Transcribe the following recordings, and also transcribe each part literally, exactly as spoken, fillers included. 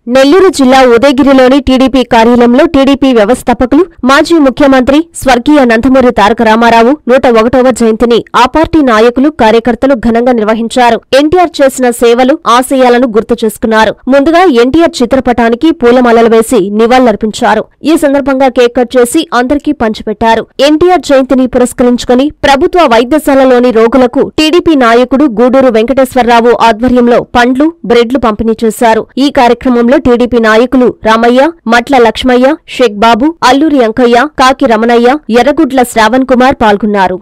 నెల్లూరు జిల్లా ఉదయగిరిలోని టీడీపీ కార్యాలయంలో టీడీపీ వ్యవస్థాపకులు మాజీ ముఖ్యమంత్రి స్వర్గీయ నందమూరి తారక రామారావు నూట ఒకటవ జయంతిని ఆ పార్టీ నాయకులు కార్యకర్తలు ఘనంగా నిర్వహించారు. ఎన్టీఆర్ చేసిన సేవలు ఆశయాలను గుర్తు చేసుకున్నారు. ముందుగా ఎన్టీఆర్ చిత్రపటానికి పూలమాలలు వేసి నివాళులర్పించారు. ఈ సందర్భంగా కేక్ కట్ చేసి అందరికీ పంచిపెట్టారు. ఎన్టీఆర్ జయంతిని పురస్కరించుకుని ప్రభుత్వ వైద్యశాలలోని రోగులకు టీడీపీ నాయకుడు గూడూరు వెంకటేశ్వరరావు ఆధ్వర్యంలో పండ్లు బ్రెడ్లు పంపిణీ చేశారు. ఈ కార్యక్రమంలో టీడీపీ నాయకులు రామయ్య, మట్ల లక్ష్మయ్య, షేక్ బాబు, అల్లూరి అంకయ్య, కాకి రమణయ్య, ఎర్రగుడ్ల శ్రావణ్ కుమార్ పాల్గొన్నారు.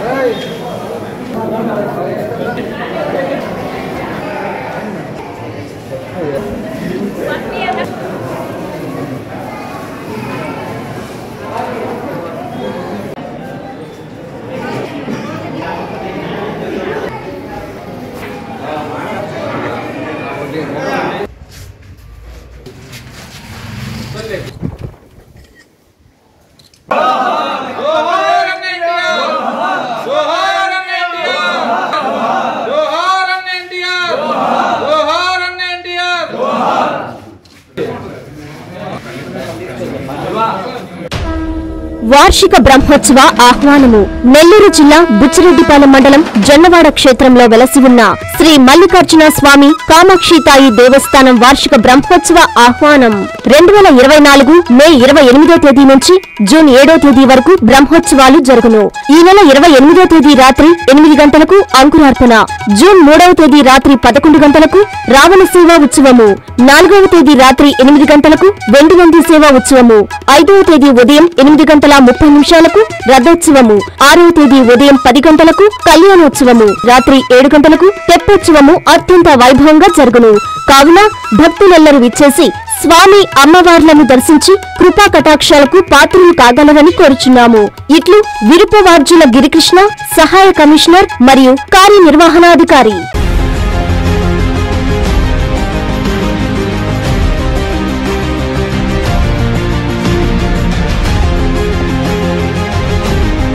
వార్షిక బ్రహ్మోత్సవ ఆహ్వానము. నెల్లూరు జిల్లా బుచ్చిరెడ్డిపాలెం మండలం జొన్నవాడ క్షేత్రంలో వెలసి ఉన్న శ్రీ మల్లికార్జున స్వామి కామాక్షితాయి దేవస్థానం వార్షిక బ్రహ్మోత్సవ ఆహ్వానం రెండు వేల ఇరవై నాలుగు మే ఇరవై ఎనిమిదో తేదీ నుంచి జూన్ ఏడో తేదీ వరకు బ్రహ్మోత్సవాలు జరుగును. ఈ నెల ఇరవై ఎనిమిదో తేదీ రాత్రి ఎనిమిది గంటలకు అంకురార్పణ, జూన్ మూడవ తేదీ రాత్రి పదకొండు గంటలకు రావణ సేవా ఉత్సవము, నాలుగవ తేదీ రాత్రి ఎనిమిది గంటలకు వెండి నంది సేవా ఉత్సవము, ఐదవ తేదీ ఉదయం ఎనిమిది గంటల ముప్పై నిమిషాలకు రథోత్సవము, ఆరవ తేదీ ఉదయం పది గంటలకు కళ్యాణోత్సవము, రాత్రి ఏడు గంటలకు తెప్పోత్సవము అత్యంత వైభవంగా జరుగును. కావున భక్తులెల్లరూ విచ్చేసి స్వామి అమ్మవార్లను దర్శించి కృపా కటాక్షాలకు పాత్రలు కాగలరని కోరుచున్నాము. ఇట్లు విరుపవార్జుల గిరికృష్ణ, సహాయ కమిషనర్ మరియు కార్యనిర్వహణాధికారి.